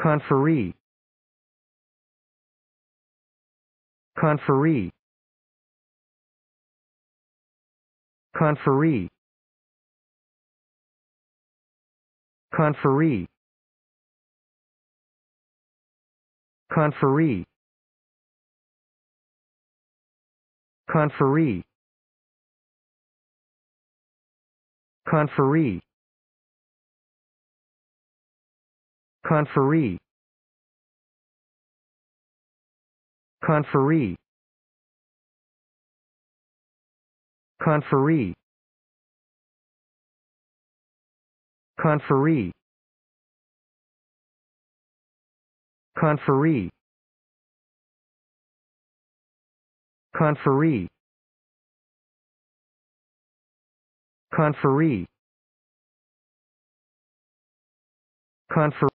Conferee. Conferee. Conferee. Conferee. Conferee. Conferee. Conferee. Conferee. Conferee. Conferee. Conferee. Conferee. Conferee. Conferee. Conferee.